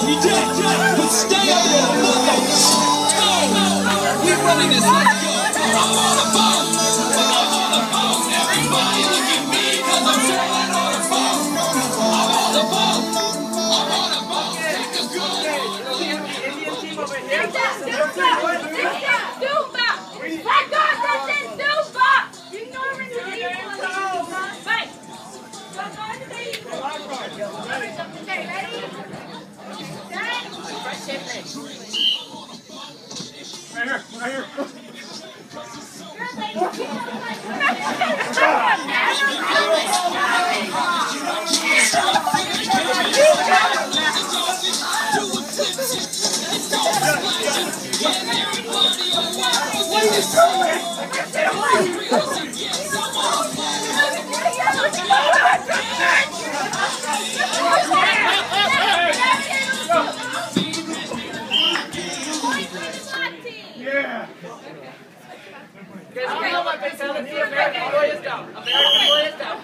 every day. But stay up in the mother. We're running this. Let's go. I'm on the phone. I'm on the phone. Everybody look at me because I'm chilling on the phone. I'm on the phone. I'm on the phone. Take a good Indian team over here. Duba! Let go of this Duba! You know we're in the equal. Right. Let's go into the equal. Okay, ready? Right here, right here. Good, Yeah. Guys, American boy is down. American boy is down.